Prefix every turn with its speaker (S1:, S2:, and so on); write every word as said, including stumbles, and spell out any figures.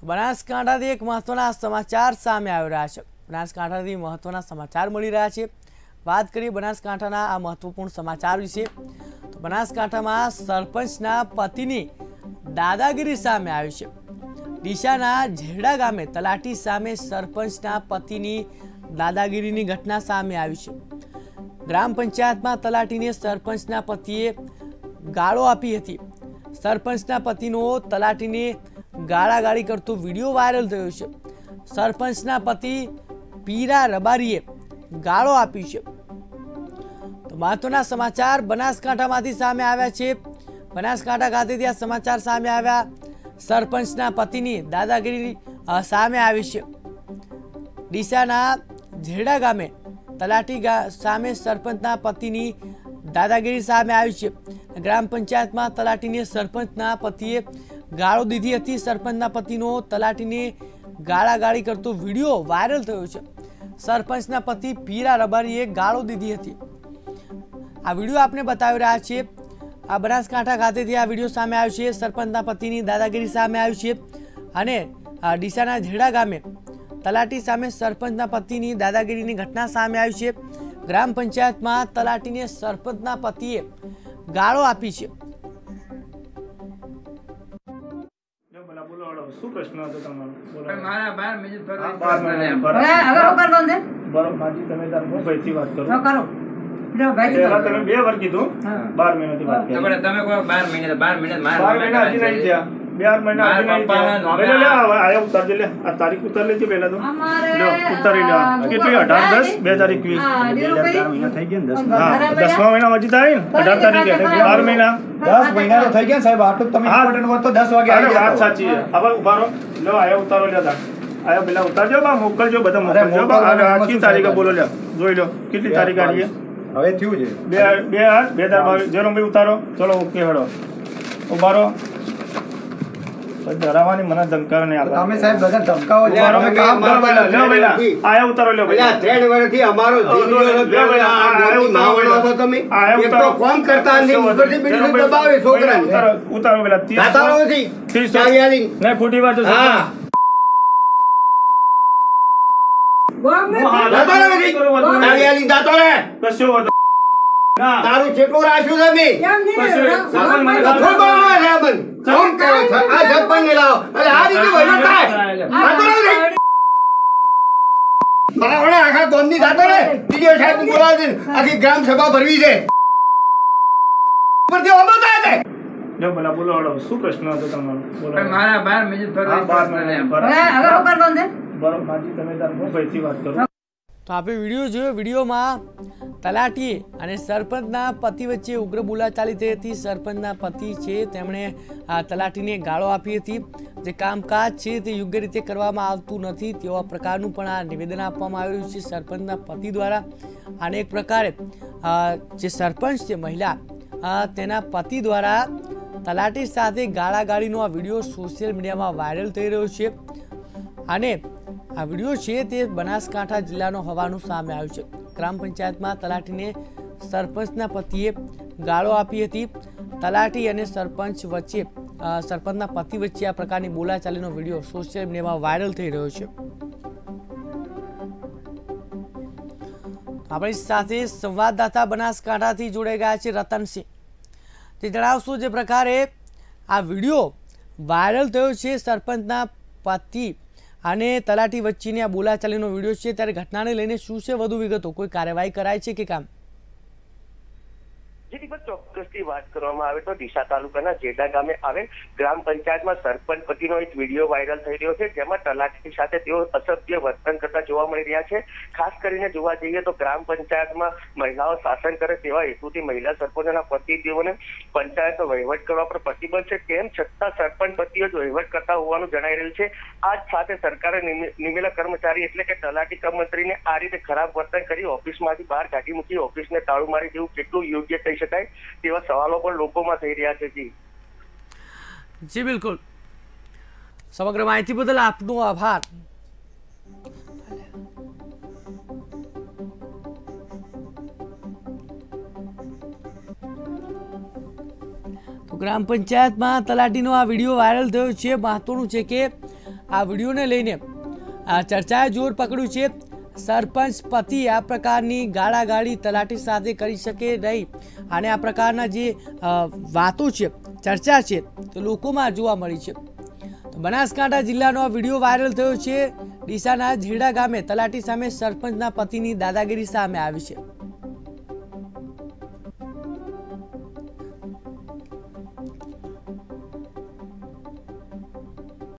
S1: બનાસકાંઠાથી એક મહત્વના સમાચાર સામે આવી રહ્યા છે। બનાસકાંઠાથી મહત્વના સમાચાર મળી રહ્યા છે। વાત કરીએ બનાસકાંઠાના આ મહત્વપૂર્ણ સમાચાર વિશે તો બનાસકાંઠામાં સરપંચના પતિની દાદાગીરી સામે આવી છે। ડીસાના ઝેરડા ગામે તલાટી સામે સરપંચના પતિની દાદાગીરીની ઘટના સામે આવી છે। ગ્રામ પંચાયતમાં તલાટીને સરપંચના પતિએ ગાળો આપી હતી। સરપંચના પતિનો તલાટીને ગાળાગાળી करतो वीडियो वायरल थयो छे। सरपंचना पति पीरा रबारीए गाळो आपी छे। तो महत्वना समाचार बनासकांठामांथी सामे आव्या छे। बनासकांठा खातेथी आ समाचार सामे आव्या। सरपंचना पतिनी दादागिरी सामे आवी छे। डीसाना झेरडा गामे तलाटी सामे सरपंचना पतिनी दादागिरी सामे आवी छे। ग्राम पंचायतमां तलाटीने सरपंचना पतिए गाळो दीधी हती। सरपंचना पतिनो तलाटीने गाळागाળી करतो वीडियो वायरल थयो छे। सरपंचना पति पीरा रबारीए गाळो दीधी हती। आ वीडियो आपने बतावी रह्या छे। आ बनासकांठा खातेथी आ वीडियो सामे आव्यो छे। सरपंचना पतिनी दादागिरी सामे आवी छे अने डीसाना झेरडा गामे तलाटी सामे सरपंचना पतिनी दादागिरीनी घटना सामे आवी छे। ग्राम पंचायतमां तलाटीने सरपंचना पतिए गाळो आपी छे।
S2: શું પ્રશ્ન હતો તમારો? બોલો
S3: મારા બાર મિનિટ પર
S2: બાર મિનિટ પર
S4: હવે હવે ઉપર બંધ છે
S2: બરોબર માજી તમે તાર હું ભાઈથી વાત કરો
S4: હા કરો જો ભાઈ
S2: પહેલા તમે બે વાર કીધું બાર મહિનાથી વાત કરી
S3: તમે તમે કોઈ બાર મિનિટ બાર મિનિટ મારા
S2: બાર મહિના હજી નહીં થયા બે મહિના હજી નહીં થયા લે લે આયા ઉતાર દે લે આ તારીખ ઉતાર લેજે પહેલા તો લો ઉતારી લે કેટલી અઢાર દસ બે હજાર એકવીસ
S5: ચાર મહિના થઈ ગયા ને દસ
S2: હા દસમા મહિના હજી થાય ને અઢાર તારીખે બાર મહિના
S5: દસ મહિના તો થઈ ગયા સાહેબ આટલું તમે ઇમ્પોર્ટન્ટ હોત તો દસ વાગે આવી
S2: વાત
S5: જતો
S2: સાચી છે હવે ઉભા રહો લો આયા ઉતારો લે તા આયા પેલા ઉતારજો બા મોકલજો બધા મોકલજો બા આખી તારીખે બોલો લે જોઈ લો કેટલી તારીખ આવી છે
S5: હવે થયું છે
S2: બે બે આઠ બે હજાર બાવીસ જેરો ભાઈ ઉતારો ચલો ઓકે હેડો ઉભા રહો ડરાવાની મને ધમકાવ નહીં આપો
S5: તમે સાહેબ બધા ધમકાવો છો
S2: ઉભા રહો
S5: તમે
S2: કામ કરો પેલા લે પેલા આયા ઉતારો લે
S6: પેલા ત્રણ વર્ષથી અમારો જીવનો માવડો હતો તમે એક તો કોમ કરતા નથી ઉપરથી બીજું દબાવે છોકરાને
S2: ઉતારો ઉતારો પેલા
S6: દાતારો નથી ચાવીયાલી
S2: ને ફૂટી વાજો
S6: હા દાતારો નથી ચાવીયાલી દાતારો
S2: કશો હતો ના
S6: તારું કેટલું રાખ્યું તમે
S2: સાબન મને
S6: થોડું બનાવો સાબન કોમ કરો છો આ જપન ને લાવો અરે આ રીતે વયો થાય દાતારો નથી મારા ઓલા આખા ગામની દાતારો ટીડીઓ સાહેબ બોલાવી દે આખી ગ્રામ સભા ભરવી છે પર જે ઓબો થાય છે
S2: લો બોલા બોલો હળો શું પ્રશ્ન હતો તમારો બોલો
S3: મારા બાર મિનિટ પર
S2: બાર મિનિટ પર
S4: હવે હવે ઉપર બંધ છે
S2: બરોબર માજી તમે તાર હું ભાઈથી વાત કરો
S1: તો આપણે વિડીયો જોયો। વિડીયોમાં તલાટી અને સરપંચના પતિ વચ્ચે ઉગ્ર બોલાચાલી થઈ હતી। સરપંચના પતિ છે તેમણે આ તલાટીને ગાળો આપી હતી। જે કામકાજ છે તે યોગ્ય રીતે કરવામાં આવતું નથી તેવા પ્રકારનું પણ આ નિવેદન આપવામાં આવ્યું છે સરપંચના પતિ દ્વારા। અને એક પ્રકારે જે સરપંચ છે મહિલા તેના પતિ દ્વારા તલાટી સાથે ગાળાગાળીનો આ વિડીયો સોશિયલ મીડિયામાં વાયરલ થઈ રહ્યો છે। અને આ વિડીયો છે તે બનાસકાંઠા જિલ્લાનો હોવાનું સામે આવ્યું છે। ગ્રામ પંચાયતમાં તલાટીને સરપંચના પતિએ ગાળો આપી હતી। તલાટી અને સરપંચ વચ્ચે સરપંચના પતિ વચ્ચે આ પ્રકારની બોલાચાલીનો વિડીયો સોશિયલ મીડિયામાં વાયરલ થઈ રહ્યો છે। આપણી સાથે સંવાદદાતા બનાસકાંઠાથી જોડાઈ ગયા છે રતનસિંહ। તે જણાવશો જે પ્રકારે આ વિડીયો વાયરલ થયો છે સરપંચના પતિ અને તલાટી વચ્ચેની આ બોલાચાલીનો વિડીયો છે ત્યારે ઘટનાને લઈને શું છે વધુ વિગતો? કોઈ કાર્યવાહી કરાય છે કે કામ?
S7: જેની પર ચોક્કસથી વાત કરવામાં આવે તો ડીસા તાલુકાના જેડા ગામે આવેલ ગ્રામ પંચાયતમાં સરપંચ પતિનો એક વિડીયો વાયરલ થઈ રહ્યો છે જેમાં તલાટી સાથે તેઓ અસભ્ય વર્તન કરતા જોવા મળી રહ્યા છે। ખાસ કરીને જોવા જઈએ તો ગ્રામ પંચાયતમાં મહિલાઓ શાસન કરે તેવા હેતુથી મહિલા સરપંચોના પતિ તેઓને પંચાયતનો વહીવટ કરવા પર પ્રતિબંધ છે તેમ છતાં સરપંચ પતિઓ જ વહીવટ કરતા હોવાનું જણાઈ રહ્યું છે। આ જ સાથે સરકારે નિમેલા કર્મચારી એટલે કે તલાટી કમ મંત્રીને આ રીતે ખરાબ વર્તન કરી ઓફિસમાંથી બહાર કાઢી મૂકી ઓફિસને તાળું મારી દેવું કેટલું યોગ્ય થઈ શકાય તેવા સવાલો પણ લોકોમાં થઈ રહ્યા છે। જી
S1: જી બિલકુલ, સમગ્ર માહિતી બદલ આપનો આભાર। તો ગ્રામ પંચાયતમાં તલાટીનો આ વિડીયો વાયરલ થયો છે। મહત્વનું છે કે આ વિડીયોને લઈને આ ચર્ચાએ જોર પકડ્યું છે। સરપંચ પતિ આ પ્રકારની ગાળાગાળી તલાટી સાથે કરી શકે નહીં અને આ પ્રકારના જે વાતો છે, ચર્ચા છે, તો લોકોમાં જોવા મળી છે। તો બનાસકાંઠા જિલ્લાનો આ વિડીયો વાયરલ થયો છે। ડીસાના ઝેરડા ગામે તલાટી સામે સરપંચના પતિની દાદાગીરી સામે આવી છે।